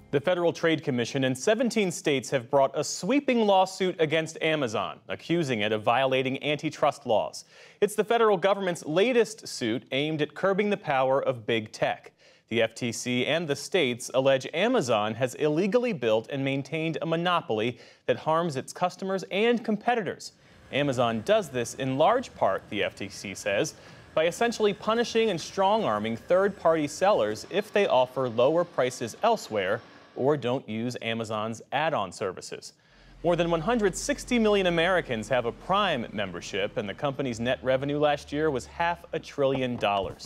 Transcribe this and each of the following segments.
The Federal Trade Commission and 17 states have brought a sweeping lawsuit against Amazon, accusing it of violating antitrust laws. It's the federal government's latest suit aimed at curbing the power of big tech. The FTC and the states allege Amazon has illegally built and maintained a monopoly that harms its customers and competitors. Amazon does this in large part, the FTC says, by essentially punishing and strong-arming third-party sellers if they offer lower prices elsewhere or don't use Amazon's add-on services. More than 160 million Americans have a Prime membership, and the company's net revenue last year was $500 billion.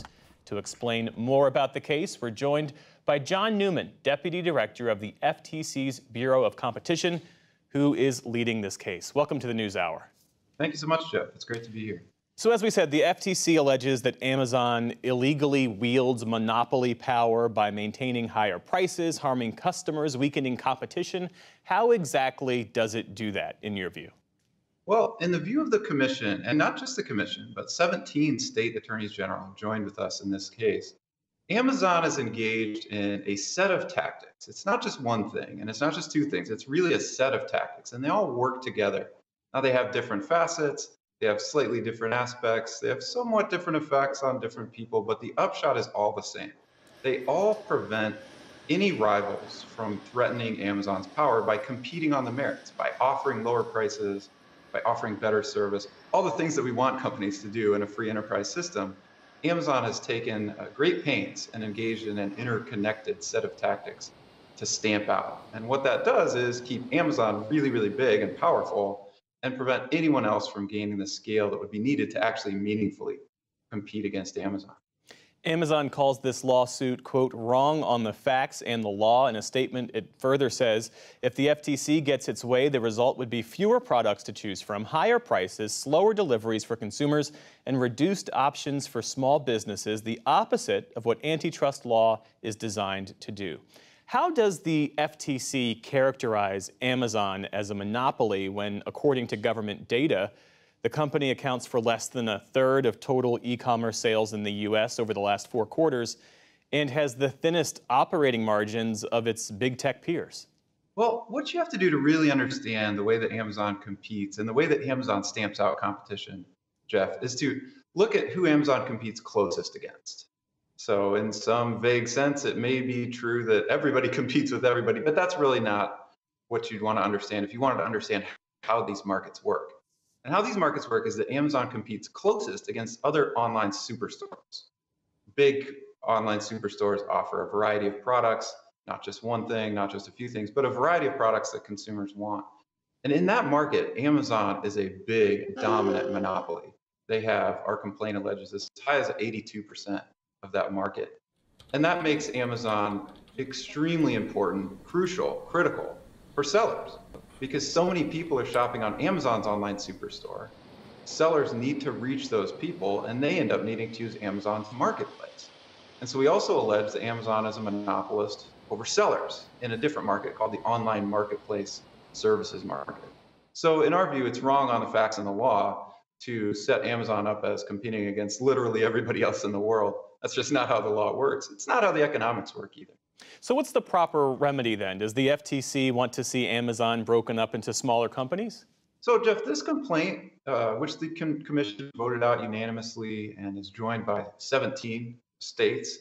To explain more about the case, we're joined by John Newman, Deputy Director of the FTC's Bureau of Competition, who is leading this case. Welcome to the NewsHour. Thank you so much, Jeff. It's great to be here. So as we said, the FTC alleges that Amazon illegally wields monopoly power by maintaining higher prices, harming customers, weakening competition. How exactly does it do that, in your view? Well, in the view of the Commission, and not just the Commission, but 17 state attorneys general have joined with us in this case, Amazon is engaged in a set of tactics. It's not just one thing, and it's not just two things. It's really a set of tactics, and they all work together. Now, they have different facets. They have slightly different aspects. They have somewhat different effects on different people, but the upshot is all the same. They all prevent any rivals from threatening Amazon's power by competing on the merits, by offering lower prices, by offering better service, all the things that we want companies to do in a free enterprise system. Amazon has taken great pains and engaged in an interconnected set of tactics to stamp out. And what that does is keep Amazon really, really big and powerful, and prevent anyone else from gaining the scale that would be needed to actually meaningfully compete against Amazon. Amazon calls this lawsuit, quote, wrong on the facts and the law. In a statement, it further says, if the FTC gets its way, the result would be fewer products to choose from, higher prices, slower deliveries for consumers, and reduced options for small businesses, the opposite of what antitrust law is designed to do. How does the FTC characterize Amazon as a monopoly when, according to government data, the company accounts for less than a third of total e-commerce sales in the U.S. over the last 4 quarters and has the thinnest operating margins of its big tech peers? Well, what you have to do to really understand the way that Amazon competes and the way that Amazon stamps out competition, Jeff, is to look at who Amazon competes closest against. So in some vague sense, it may be true that everybody competes with everybody, but that's really not what you'd want to understand if you wanted to understand how these markets work. And how these markets work is that Amazon competes closest against other online superstores. Big online superstores offer a variety of products, not just one thing, not just a few things, but a variety of products that consumers want. And in that market, Amazon is a big, dominant monopoly. They have, our complaint alleges, as high as 82% of that market. And that makes Amazon extremely important, crucial, critical for sellers, because so many people are shopping on Amazon's online superstore. Sellers need to reach those people, and they end up needing to use Amazon's marketplace. And so we also allege that Amazon is a monopolist over sellers in a different market called the online marketplace services market. So in our view, it's wrong on the facts and the law to set Amazon up as competing against literally everybody else in the world. That's just not how the law works. It's not how the economics work either. So what's the proper remedy then? Does the FTC want to see Amazon broken up into smaller companies? So, Jeff, this complaint, which the Commission voted out unanimously and is joined by 17 states,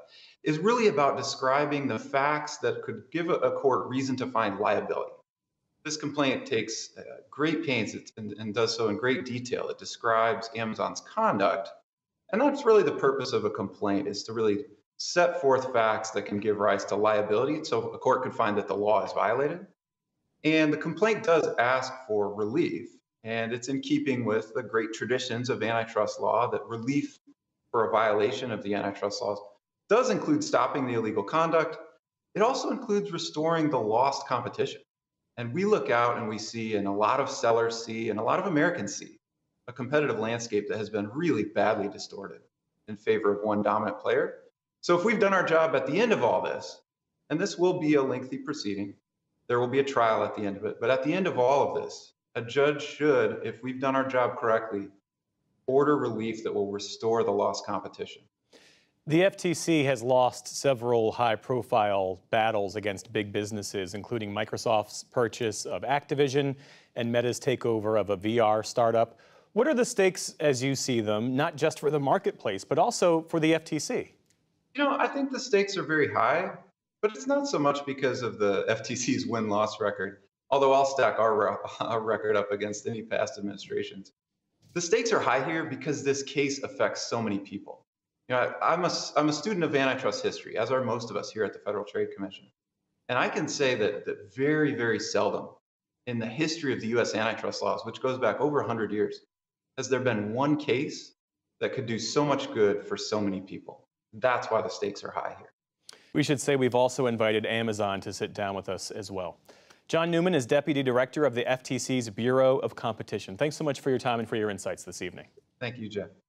is really about describing the facts that could give a court reason to find liability. This complaint takes great pains and does so in great detail. It describes Amazon's conduct. And that's really the purpose of a complaint, is to really set forth facts that can give rise to liability so a court could find that the law is violated. And the complaint does ask for relief, and it's in keeping with the great traditions of antitrust law that relief for a violation of the antitrust laws does include stopping the illegal conduct. It also includes restoring the lost competition. And we look out and we see, and a lot of sellers see, and a lot of Americans see, a competitive landscape that has been really badly distorted in favor of one dominant player. So if we've done our job at the end of all this, and this will be a lengthy proceeding, there will be a trial at the end of it, but at the end of all of this, a judge should, if we've done our job correctly, order relief that will restore the lost competition. The FTC has lost several high-profile battles against big businesses, including Microsoft's purchase of Activision and Meta's takeover of a VR startup. What are the stakes as you see them, not just for the marketplace, but also for the FTC? I think the stakes are very high, but it's not so much because of the FTC's win-loss record, although I'll stack our record up against any past administrations. The stakes are high here because this case affects so many people. I'm a student of antitrust history, as are most of us here at the Federal Trade Commission. And I can say that very, very seldom in the history of the U.S. antitrust laws, which goes back over 100 years, has there been one case that could do so much good for so many people. That's why the stakes are high here. We should say we've also invited Amazon to sit down with us as well. John Newman is Deputy Director of the FTC's Bureau of Competition. Thanks so much for your time and for your insights this evening. Thank you, Jeff.